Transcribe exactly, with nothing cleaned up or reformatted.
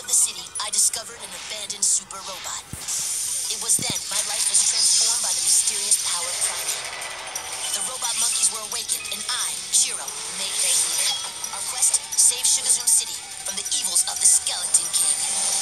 the city, I discovered an abandoned super robot. It was then my life was transformed by the mysterious power of Primate. The robot monkeys were awakened, and I, Shiro, made their leader. Our quest, save Sugazoom City from the evils of the Skeleton King.